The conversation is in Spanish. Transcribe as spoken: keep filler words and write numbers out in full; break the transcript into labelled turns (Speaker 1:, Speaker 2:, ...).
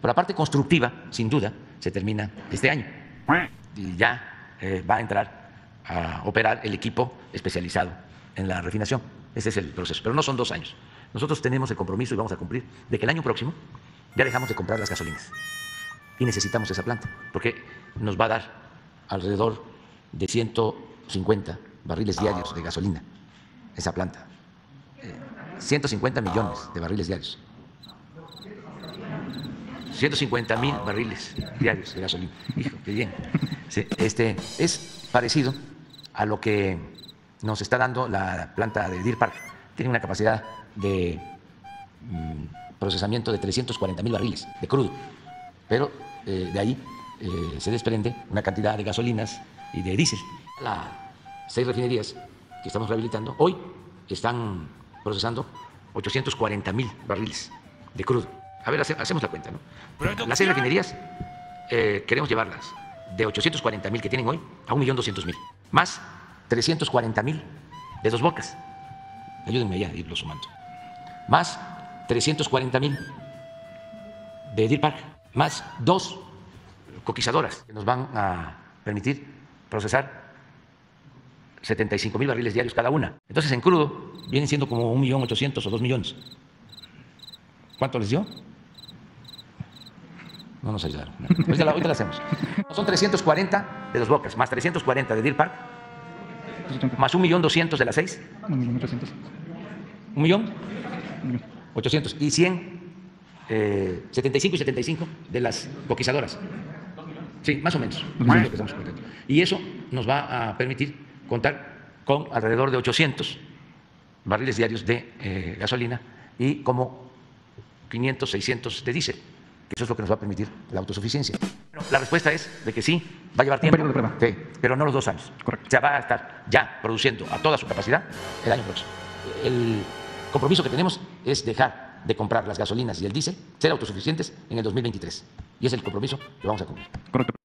Speaker 1: Pero la parte constructiva, sin duda, se termina este año y ya eh, va a entrar a operar el equipo especializado en la refinación. Ese es el proceso, pero no son dos años. Nosotros tenemos el compromiso y vamos a cumplir de que el año próximo ya dejamos de comprar las gasolinas y necesitamos esa planta porque nos va a dar alrededor de ciento cincuenta barriles diarios de gasolina, esa planta, eh, ciento cincuenta millones de barriles diarios, ciento cincuenta mil barriles diarios de gasolina. Hijo, qué bien. Sí, este, es parecido a lo que nos está dando la planta de Deer Park. Tiene una capacidad de mm, procesamiento de trescientos cuarenta mil barriles de crudo, pero eh, de ahí eh, se desprende una cantidad de gasolinas y de diésel. Las seis refinerías que estamos rehabilitando hoy están procesando ochocientos cuarenta mil barriles de crudo. A ver, hace, hacemos la cuenta, ¿no? Las seis refinerías eh, queremos llevarlas de ochocientos cuarenta mil que tienen hoy a un millón doscientos mil, más trescientos cuarenta mil de Dos Bocas. Ayúdenme ya a irlo sumando. Más trescientos cuarenta mil de Deer Park, más dos coquizadoras que nos van a permitir procesar setenta y cinco mil barriles diarios cada una. Entonces, en crudo vienen siendo como un millón ochocientos o dos millones. ¿Cuánto les dio? No nos ayudaron. Ahorita la, ahorita la hacemos. Son trescientos cuarenta de Dos Bocas, más trescientos cuarenta de Deer Park, más un millón doscientos de las seis.
Speaker 2: Un millón ochocientos.
Speaker 1: Un millón ochocientos. Y cien, eh, setenta y cinco y setenta y cinco de las coquizadoras. Sí, más o menos. Y eso nos va a permitir contar con alrededor de ochocientos barriles diarios de eh, gasolina y como quinientos, seiscientos de diésel. Eso es lo que nos va a permitir la autosuficiencia. Bueno, la respuesta es de que sí, va a llevar tiempo,
Speaker 2: un periodo de prueba.
Speaker 1: Sí, pero no los dos años.
Speaker 2: Correcto.
Speaker 1: O sea, va a estar ya produciendo a toda su capacidad el año próximo. El compromiso que tenemos es dejar de comprar las gasolinas y el diésel, ser autosuficientes en el dos mil veintitrés. Y es el compromiso que vamos a cumplir.
Speaker 2: Correcto.